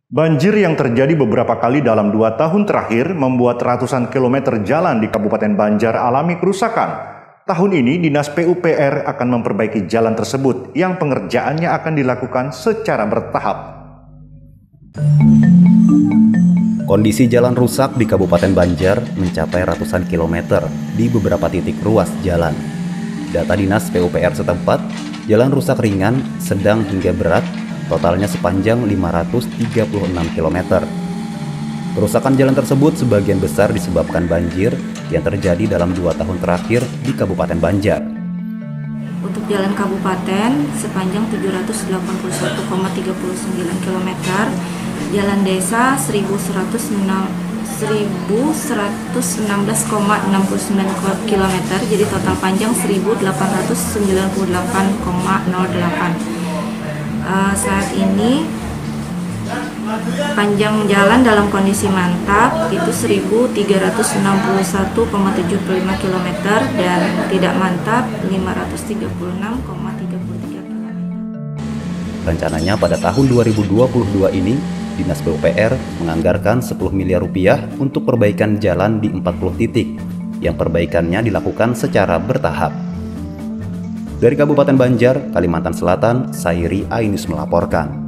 Banjir yang terjadi beberapa kali dalam 2 tahun terakhir membuat ratusan kilometer jalan di Kabupaten Banjar alami kerusakan. Tahun ini, Dinas PUPR akan memperbaiki jalan tersebut yang pengerjaannya akan dilakukan secara bertahap. Kondisi jalan rusak di Kabupaten Banjar mencapai ratusan kilometer di beberapa titik ruas jalan. Data Dinas PUPR setempat, jalan rusak ringan, sedang hingga berat, totalnya sepanjang 536 km. Kerusakan jalan tersebut sebagian besar disebabkan banjir yang terjadi dalam 2 tahun terakhir di Kabupaten Banjar. Untuk jalan kabupaten sepanjang 781,39 km, jalan desa 1116,69 km, jadi total panjang 1898,08. Saat ini panjang jalan dalam kondisi mantap itu 1361,75 km dan tidak mantap 536,33 km. Rencananya pada tahun 2022 ini, Dinas PUPR menganggarkan 10 miliar rupiah untuk perbaikan jalan di 40 titik, yang perbaikannya dilakukan secara bertahap. Dari Kabupaten Banjar, Kalimantan Selatan, Sairi Ainus melaporkan.